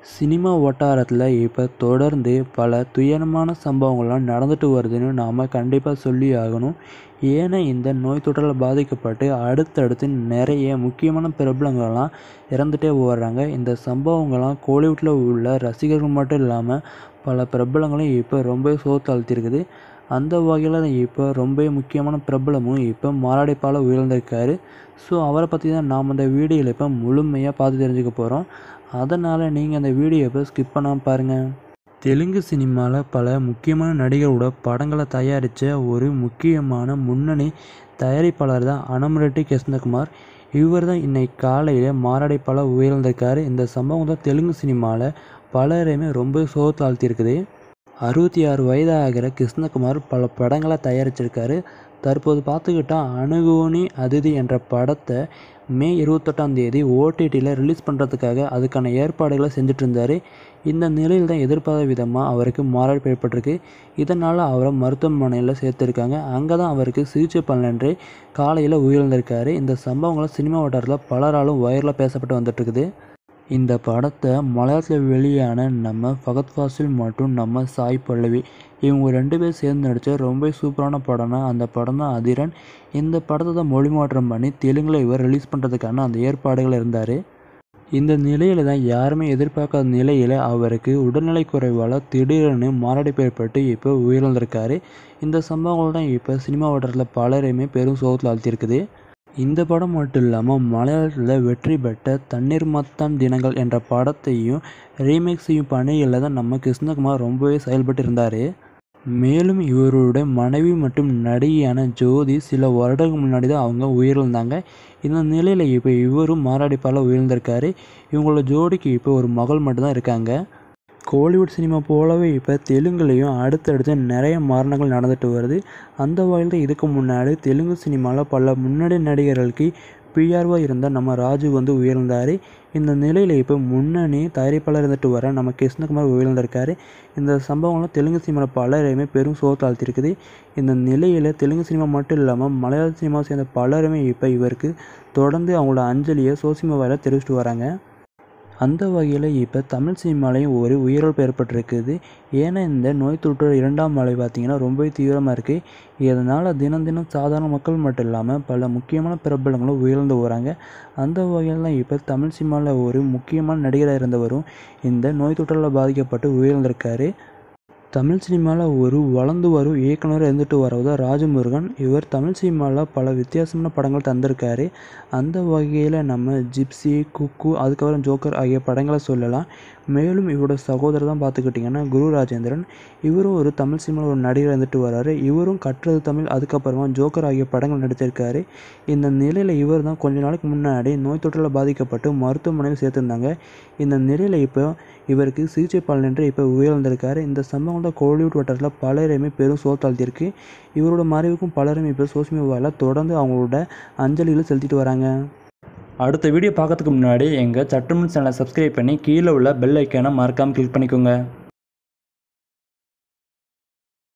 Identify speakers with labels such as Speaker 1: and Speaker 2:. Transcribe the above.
Speaker 1: Cinema வட்டாரத்தில் இப்போ தொடர்ந்து பல துயரமான சம்பவங்கள்லாம் நடந்துட்டு வருதுன்னு நாம் கண்டிப்பாக சொல்லி ஆகணும். ஏன்னா இந்த நோய் தொற்றால் பாதிக்கப்பட்டு அடுத்தடுத்து நிறைய முக்கியமான பிரபலங்கள்லாம் இறந்துட்டே வர்றாங்க. இந்த சம்பவங்கள்லாம் கோலிவுட்டில் உள்ள ரசிகர்கள் மட்டும் இல்லாமல் பல பிரபலங்களும் இப்போ ரொம்ப சோர்த்தாழ்த்திருக்குது. அந்த வகையில் இப்போ ரொம்ப முக்கியமான பிரபலமும் இப்போ மாரடைப்பால் உயர்ந்திருக்காரு. ஸோ அவரை பற்றி தான் நாம் இந்த வீடியோவில் இப்போ முழுமையாக பார்த்து தெரிஞ்சுக்க போகிறோம். அதனால் நீங்கள் அந்த வீடியோவை ஸ்கிப் பண்ணாமல் பாருங்கள். தெலுங்கு சினிமாவில் பல முக்கியமான நடிகரோட படங்களை தயாரித்த ஒரு முக்கியமான முன்னணி தயாரிப்பாளர் தான் அன்னம் ரெட்டி கிருஷ்ணகுமார். இவர் தான் இன்னைக்கு காலையில் மாரடைப்பால் உயர்ந்திருக்காரு. இந்த சம்பவம் தான் தெலுங்கு சினிமாவில் பலரையுமே ரொம்ப சோர்த்தாழ்த்தியிருக்குது. 66 வயதாகிற கிருஷ்ணகுமார் பல படங்களை தயாரிச்சிருக்காரு. தற்போது பார்த்துக்கிட்டா அணுகோனி அதிதி என்ற படத்தை மே 28 ஓடிடியில் ரிலீஸ் பண்ணுறதுக்காக அதுக்கான ஏற்பாடுகளை செஞ்சுட்டு இருந்தார். இந்த நிலையில் தான் எதிர்பாராத விதமாக அவருக்கு மாரடைப்பு ஏற்பட்டிருக்கு. இதனால் அவரை மருத்துவமனையில் சேர்த்துருக்காங்க. அங்கே தான் அவருக்கு சிகிச்சை பலனின்றி காலையில் உயிரிழந்திருக்காரு. இந்த சம்பவங்களை சினிமா வட்டாரத்தில் பலராலும் வைரலாக பேசப்பட்டு வந்துட்டுருக்குது. இந்த படத்தை மலையாளத்தில் வெளியான நம்ம ஃபகத் ஃபாசில் மற்றும் நம்ம சாய் பல்லவி இவங்க 2 பேர் சேர்ந்து நடித்த ரொம்ப சூப்பரான படம்னா அந்த படம் தான் அதிரன். இந்த படத்தை தான் மொழி மாற்றம் பண்ணி தெலுங்கில் இவர் ரிலீஸ் பண்ணுறதுக்கான அந்த ஏற்பாடுகள் இருந்தார். இந்த நிலையில் தான் யாருமே எதிர்பார்க்காத நிலையில் அவருக்கு உடல்நிலை குறைவால் திடீர்னு மாரடைப்பு ஏற்பட்டு இப்போ உயிரிழந்திருக்காரு. இந்த சம்பவங்கள் தான் இப்போ சினிமா வட்டாரத்தில் பலரையுமே பெரும் சோகத்தில் ஆழ்த்தியிருக்குது. இந்த படம் மட்டும் இல்லாமல் மலையாளத்தில் வெற்றி பெற்ற தண்ணீர் மத்தான் தினங்கள் என்ற படத்தையும் ரீமேக் செய்யும் பணிகளில் தான் நம்ம கிருஷ்ணகுமார் ரொம்பவே செயல்பட்டு இருந்தார். மேலும் இவருடைய மனைவி மற்றும் நடிகையான ஜோதி சில வருடங்களுக்கு முன்னாடி தான் அவங்க உயிரிழந்தாங்க. இந்த நிலையில் இப்போ இவரும் மாரடைப்பால் உயிர்ந்திருக்காரு. இவங்களோட ஜோடிக்கு இப்போ ஒரு மகள் மட்டும்தான் இருக்காங்க. கோலிவுட் சினிமா போலவே இப்போ தெலுங்குலேயும் அடுத்தடுத்து நிறைய மரணங்கள் நடந்துட்டு வருது. அந்த வகையில் தான் இதுக்கு முன்னாடி தெலுங்கு சினிமாவில் பல முன்னணி நடிகர்களுக்கு பிஆர்ஓ இருந்த நம்ம ராஜு உயர்ந்தார். இந்த நிலையில் இப்போ முன்னணி தயாரிப்பாளர் இருந்துட்டு வர நம்ம கிருஷ்ணகுமார் உயர்ந்திருக்காரு. இந்த சம்பவங்களும் தெலுங்கு சினிமாவில் பலரையுமே பெரும் சோர்த்தாழ்த்திருக்குது. இந்த நிலையில் தெலுங்கு சினிமா மட்டும் இல்லாமல் மலையாள சினிமாவை சேர்ந்த பலருமே இப்போ இவருக்கு தொடர்ந்து அவங்களோட அஞ்சலியை சோசியல் மீடியாவில் தெரிவிச்சுட்டு வராங்க. அந்த வகையில் இப்போ தமிழ் சினிமாலையும் ஒரு உயிரிழப்பு ஏற்பட்டிருக்குது. ஏன்னா இந்த நோய் தொற்று 2ஆம் அலை பார்த்திங்கன்னா ரொம்பவே தீவிரமாக இருக்குது. இதனால் தினம் தினம் சாதாரண மக்கள் மட்டும் இல்லாமல் பல முக்கியமான பிரபலங்களும் உயிரிழந்து வராங்க. அந்த வகையில் தான் இப்போ தமிழ் சினிமாவில் ஒரு முக்கியமான நடிகராக இருந்தவரும் இந்த நோய் தொற்றால் பாதிக்கப்பட்டு உயிரிழந்திருக்காரு. தமிழ் சினிமாவில் ஒரு வளர்ந்து வரும் இயக்குனர் இருந்துட்டு வரது ராஜமுருகன். இவர் தமிழ் சினிமாவில் பல வித்தியாசமான படங்கள் தந்திருக்காரு. அந்த வகையில் நம்ம ஜிப்சி, குக்கு, அதுக்கப்புறம் ஜோக்கர் ஆகிய படங்களை சொல்லலாம். மேலும் இவரோட சகோதரர் தான் பார்த்துக்கிட்டிங்கன்னா குரு ராஜேந்திரன். இவரும் ஒரு தமிழ் சினிமாவில் ஒரு நடிகர் இருந்துட்டு வர்றாரு. இவரும் கற்றது தமிழ், அதுக்கப்புறமா ஜோக்கர் ஆகிய படங்கள் நடித்திருக்காரு. இந்த நிலையில் இவர் தான் கொஞ்ச நாளைக்கு முன்னாடி நோய் தொற்றில் பாதிக்கப்பட்டு மருத்துவமனையில் சேர்த்துருந்தாங்க. இந்த நிலையில் இப்போ இவருக்கு சிகிச்சை பலனின்றி இப்போ உயிரிழந்திருக்காரு. இந்த சம்பவம் தான் கோலிவுட் வட்டாரத்தில் பலரையுமே பெரும் சோர்த்தாழ்த்தியிருக்கு. இவரோட மறைவுக்கும் பலரும் இப்போ சோசியல் மீடியாவில் தொடர்ந்து அவங்களோட அஞ்சலிகளை செலுத்திட்டு வராங்க. அடுத்த வீடியோ பார்க்கறதுக்கு முன்னாடி எங்கள் சற்றுமுன் சேனலை சப்ஸ்கிரைப் பண்ணி கீழே உள்ள பெல் ஐக்கானை மறக்காமல் கிளிக் பண்ணிக்கோங்க.